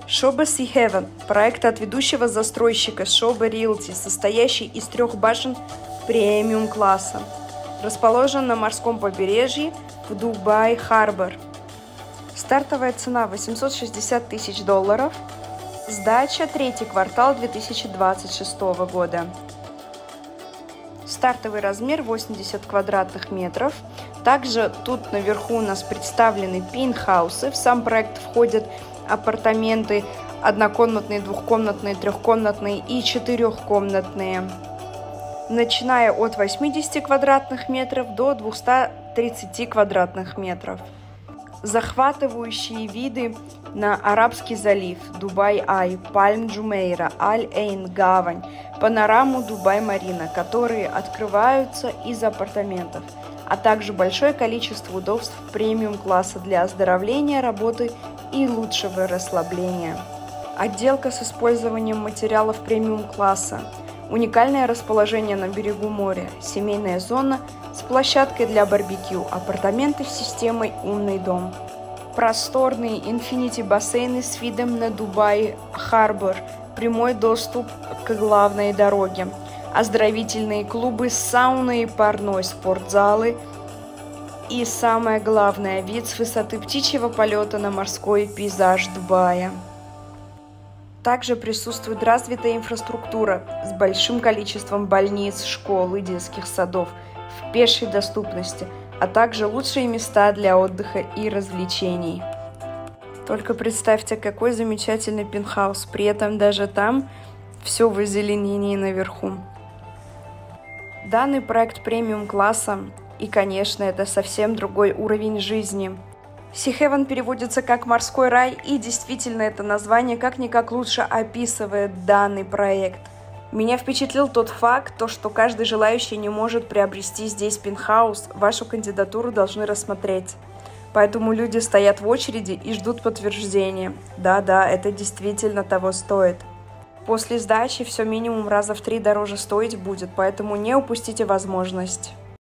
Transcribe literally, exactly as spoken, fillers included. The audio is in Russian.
Шоба Sea Heaven – проект от ведущего застройщика Шоба Realty, состоящий из трех башен премиум-класса. Расположен на морском побережье в Дубай-Харбор. Стартовая цена восемьсот шестьдесят тысяч долларов. Сдача третий квартал две тысячи двадцать шестого года. Стартовый размер восемьдесят квадратных метров. Также тут наверху у нас представлены пентхаусы. В сам проект входят апартаменты однокомнатные, двухкомнатные, трехкомнатные и четырехкомнатные, начиная от восьмидесяти квадратных метров до двухсот тридцати квадратных метров. Захватывающие виды на Арабский залив, Дубай-Ай, Пальм-Джумейра, Аль-Эйн, Гавань, панораму Дубай-Марина, которые открываются из апартаментов, а также большое количество удобств премиум-класса для оздоровления работы и лучшего расслабления. Отделка с использованием материалов премиум-класса. Уникальное расположение на берегу моря, семейная зона с площадкой для барбекю, апартаменты с системой «Умный дом». Просторные инфинити-бассейны с видом на Дубай-Харбор, прямой доступ к главной дороге, оздоровительные клубы с сауной и парной, спортзалы и, самое главное, вид с высоты птичьего полета на морской пейзаж Дубая. Также присутствует развитая инфраструктура с большим количеством больниц, школ и детских садов в пешей доступности, а также лучшие места для отдыха и развлечений. Только представьте, какой замечательный пентхаус, при этом даже там все в озеленении наверху. Данный проект премиум-класса, и, конечно, это совсем другой уровень жизни. Sea Heaven переводится как «морской рай», и действительно это название как-никак лучше описывает данный проект. Меня впечатлил тот факт, то, что каждый желающий не может приобрести здесь пентхаус, вашу кандидатуру должны рассмотреть. Поэтому люди стоят в очереди и ждут подтверждения. Да-да, это действительно того стоит. После сдачи все минимум раза в три дороже стоить будет, поэтому не упустите возможность.